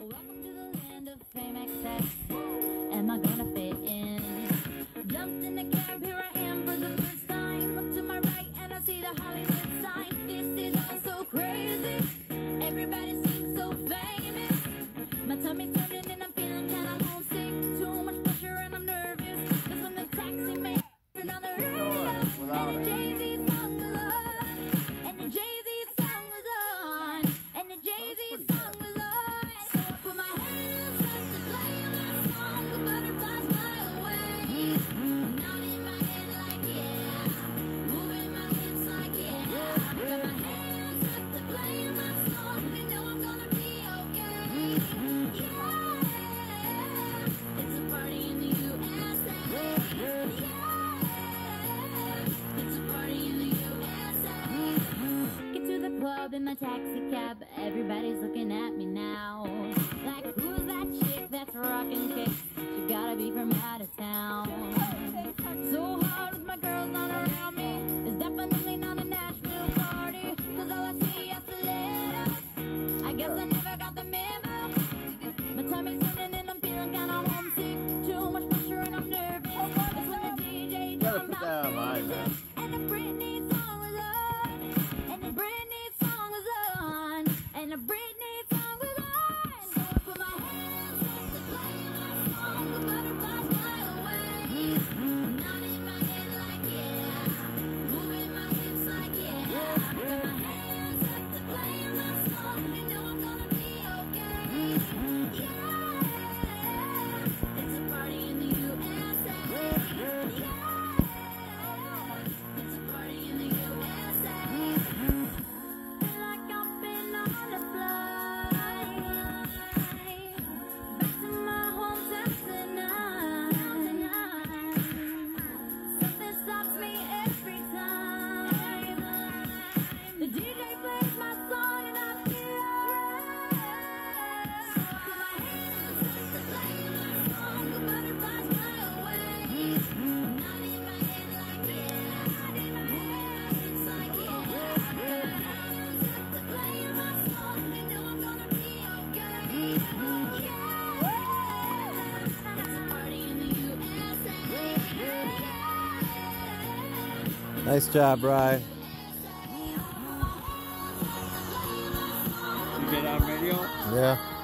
Welcome to the land of fame excess. Am I gonna fit in? Jumped in the cab, here I am for the first time. Look to my right and I see the Hollywood sign. This is all so crazy. Everybody seems so famous. My tummy's turning and I'm feeling kinda homesick. Too much pressure and I'm nervous. That's when the taxi man turned on the radio. And the Jay-Z song was on. And the Jay-Z song was on. And the Jay-Z song was on. So I put my hands up to play my song. The butterflies fly away. Nodding my head like yeah. Moving my hips like yeah. Got my hands up to play my song. They know I'm gonna be okay. Yeah. It's a party in the USA. Yeah. It's a party in the USA. Get to the club in my taxi cab. Everybody's looking at me now. Like, who's that chick that's rocking kicks? She gotta be from out of town. So hard with my girls not around me. It's definitely not a Nashville party. Cause all I see is stilettos. I guess I never got the memo. My tummy's turning and I'm feeling kinda homesick. Too much pressure and I'm nervous. That's when the DJ jumped out music. And the Britney song was on. And the Britney song was on. And the Britney song was on. So I put my hands up to play my song. The butterflies fly away. Nodding my head like yeah. Moving my hips like yeah. Got my hands up to play my song. They know I'm gonna be okay. Yeah. It's a party in the USA. Yeah. It's a party in the USA. Feel like I've been on a flight back to my hometown tonight. Something stops me every time. The DJ plays my song and I feel alright. So I put my hands up to play my song. The butterflies fly away. Nodding my head like yeah. Moving my hips like yeah. Got my hands up to play my song. They know I'm gonna be okay. Yeah. It's a party in the USA. Nice job, Bri. You get on radio? Yeah.